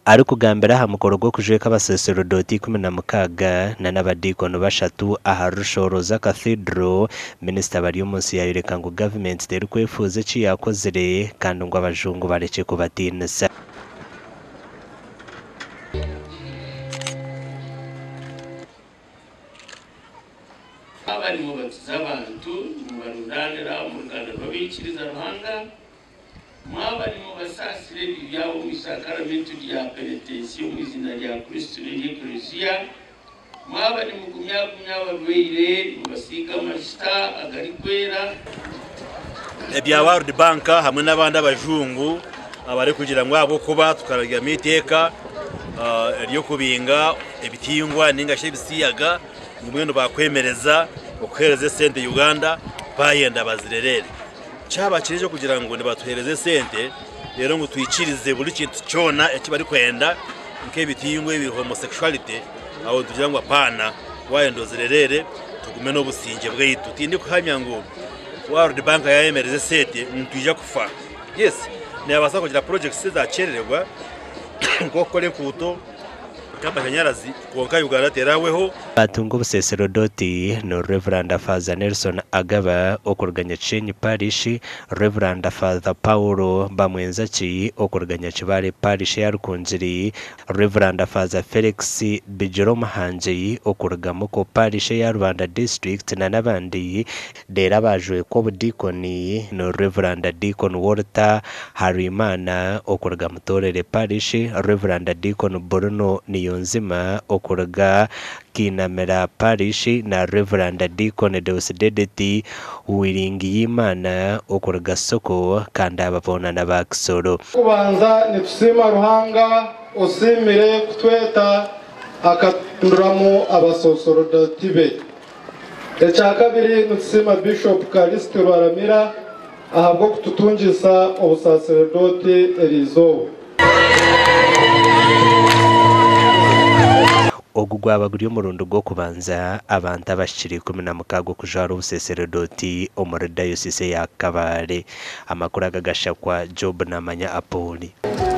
ari kugambira ha mukoro gwo kujweka abasaserodoti 16 na n'abadikono bashatu aha rushoroza cathedral. Minister bari umunsi yayireka ngo government teri kwefuze ci yakozere kandi ngo abajungu bareke kubatinisa. Abari mu batiza abantu mu barundanira mu Uganda babikiriza ruhanga mwabari mu basasire byabo mu isakaramentu rya penitentiyo mu izina rya Kristo n'Eklesia mwabari mu kumyakumya barweire mu basiga amashita agari kwera. Ebya World Bank hamwe n'abandi abajungu abari kugira ngo abo kuba tukaraga miteka ryo kubinga ebitiyungwa ningashe bisiyaga ngumwe bakwemereza okuhereze sente Uganda bayenda bazirerere cyaba kirije kugira ngo nibatuhereze sente rero ngo tuyicirize buri kintu cyona ekibari kwenda nk'ebitiyungwe bi homosexuality aho tugira ngo apana wayendo zirerere tugume no businge bw'itu tindi kuhamya ngo World Bank yayemereze sente ntujya kufa. Yes, ni abasa kugira projects zacererwa ngo kore kuto kabanyarazi konka Uganda teraweho batungo buseserodoti no Reverend Father Nelson Agaba okurganya Chenyi Parish, Reverend Father Paulo Bamwenzachi okurganya Chibale Parish ya Rukunjiri, Reverend Father Felix Bijoro Mahanji okurgamoko Parish ya Rwanda District na nabandi dera bajwe ko budikoni no Reverend Deacon Walter Harimana okurgamutorere Parish, Reverend Deacon Bruno Niyonzima okurga Kinamera Parish na Reverend Deacon Deusdedeti Wiringi Yimana okurga soko kanda ababona na bakisoro. Kubanza nitusima ruhanga usimire kutweta akatunduramo abasosorodoti be. Ecya kabiri nitusima Bishop Kalisti Rwaramira ahabwo kututungisa obusaserodoti erizo. Ogugwaba guri umurundo gwo kubanza abantu abashiri 16 kujara ubuseserodoti omuri dayosise ya Kabale. Amakuru agagashakwa Job Namanya Apoli.